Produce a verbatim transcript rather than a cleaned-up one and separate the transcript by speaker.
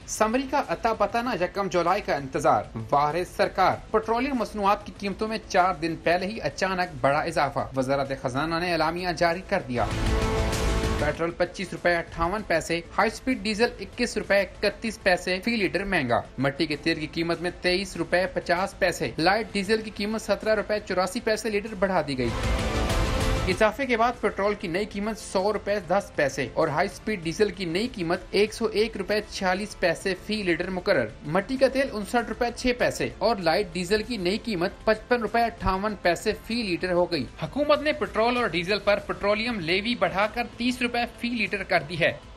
Speaker 1: Summary का अता पता न यकम जुलाई का इंतजार। वारिस सरकार। पेट्रोलियम मसनूआत की कीमतों में चार दिन पहले ही अचानक बड़ा इजाफा। वजारत खजाना ने एलामिया जारी कर दिया। पेट्रोल पच्चीस रुपए अट्ठावन पैसे, हाई स्पीड डीजल इक्कीस रुपए इकतीस पैसे फी लीटर महंगा। मट्टी के तेल की कीमत में तेईस रुपए पचास पैसे, लाइट डीजल की कीमत सत्रह रुपए चौरासी पैसे लीटर बढ़ा दी गई। इजाफे के बाद पेट्रोल की नई कीमत सौ रुपए दस पैसे और हाई स्पीड डीजल की नई कीमत एक सौ एक रुपए छियालीस पैसे फी लीटर मुकर्रर। मट्टी का तेल उनसठ रुपए छह पैसे और लाइट डीजल की नई कीमत पचपन रुपए अट्ठावन पैसे फी लीटर हो गई। हुकूमत ने पेट्रोल और डीजल पर पेट्रोलियम लेवी बढ़ाकर तीस रुपए फी लीटर कर दी है।